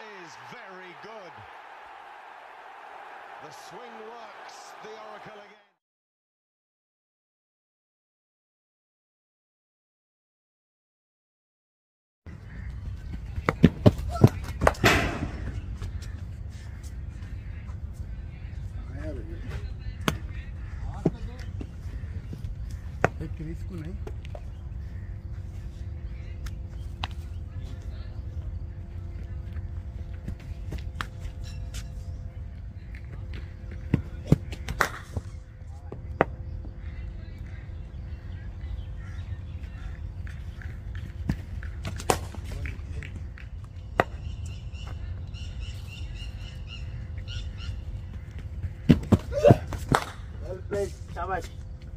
is very good. The swing works, the oracle again. Risk नहीं well played शाबाश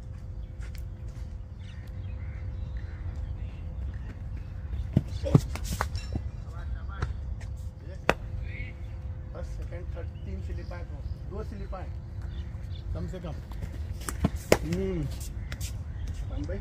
तीन slip है, दो स्लिप है कम से कम। भाई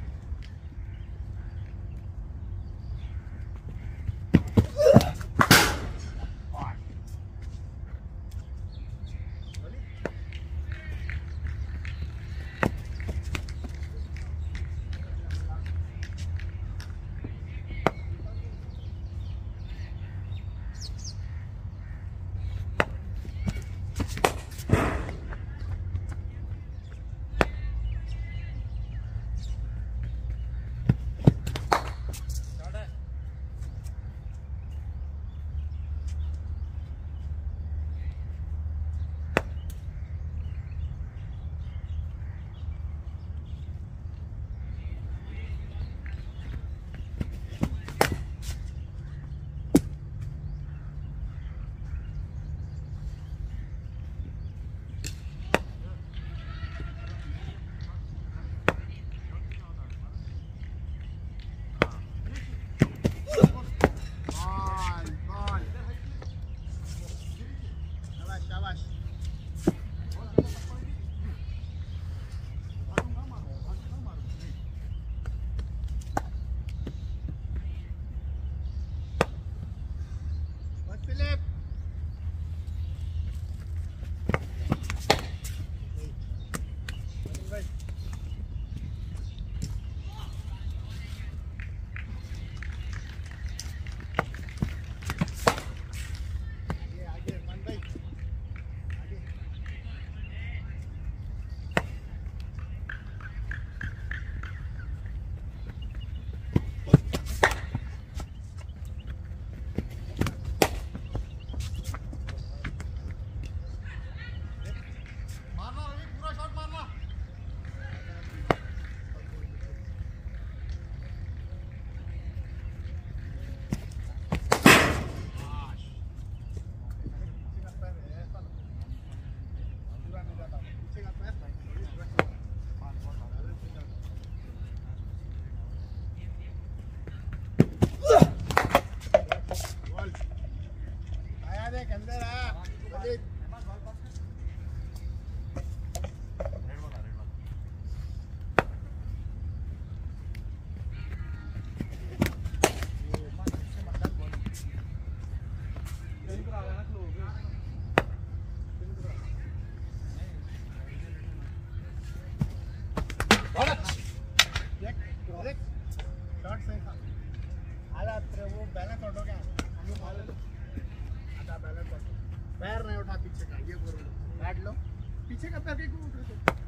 पैर नहीं उठा पीछे का, ये बैठ लो पीछे का पैर क्यों उठ रहे हो?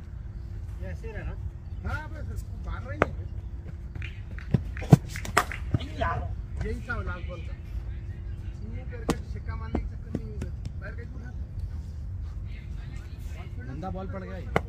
ऐसे ही रहना। हाँ बस मार रही है यही था लाल बॉल का। पैर का छिक्का मारने की चक्कर नहीं होगा, पैर का क्यों गंदा बॉल पड़ गया।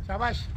शाबाश